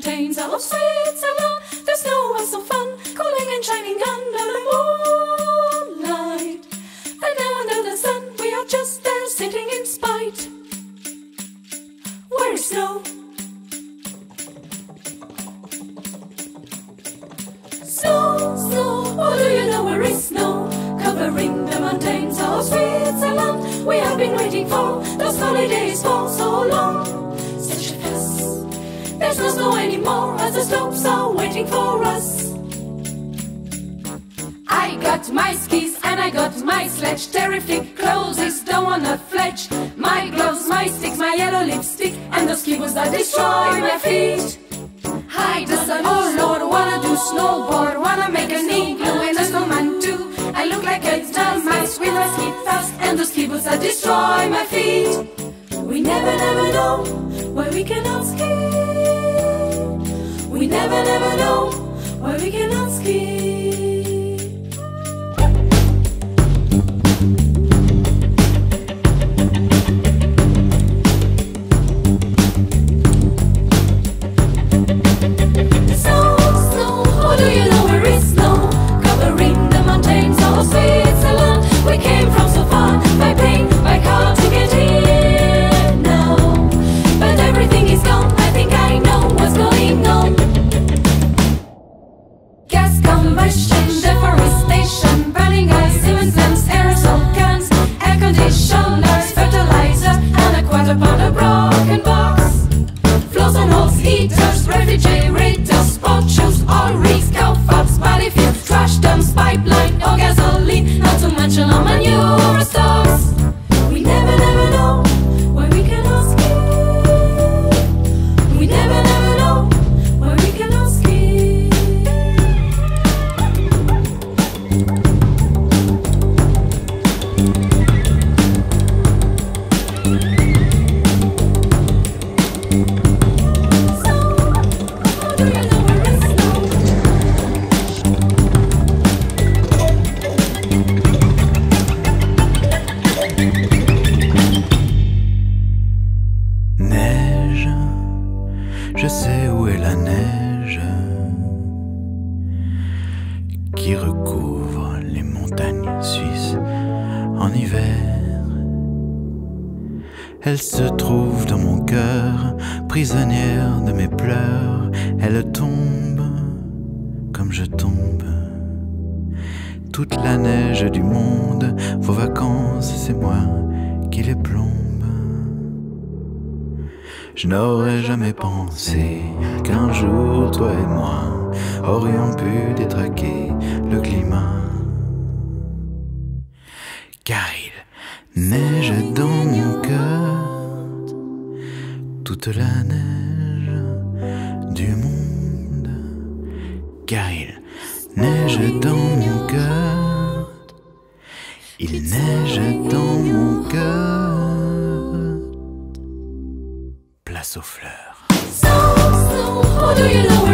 mountains of Switzerland. The snow was so fun, cooling and shining under the moonlight. And now under the sun, we are just there sitting in spite. Where is snow? Snow, snow, oh do you know where is snow? Covering the mountains of Switzerland. We have been waiting for those holidays for so long. Such a fuss. There's no snow anymore as the slopes are waiting for us. I got my skis and I got my sledge. Terrific clothes, don't wanna fletch. My gloves, my sticks, my yellow lipstick, and those ski boots that destroy my feet. Hide the sun, oh Lord, wanna do snowboard, wanna make an igloo and a snowman too. I look like a dumb mouse with my ski pass and those ski boots that destroy my feet. We never, never know where we cannot ski. We never, never know where we cannot ski. Elle se trouve dans mon cœur, prisonnière de mes pleurs. Elle tombe comme je tombe. Toute la neige du monde, vos vacances, c'est moi qui les plombe. Je n'aurais jamais pensé qu'un jour, toi et moi, aurions pu détraquer le climat. Car il neige dans mon cœur, toute la neige du monde. Car il neige dans mon cœur, il neige dans mon cœur. Place aux fleurs. So, so, oh, do you know